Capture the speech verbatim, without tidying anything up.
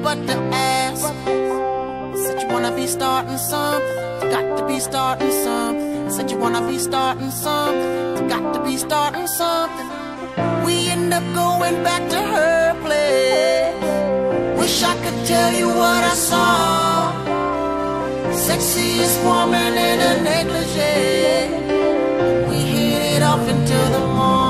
but to ask. Said you wanna be starting something, got to be starting something. Said you wanna be starting something, got to be starting something. We end up going back to her place. Wish I could tell you what I saw. Sexiest woman in a negligee. We hit it off into the morning.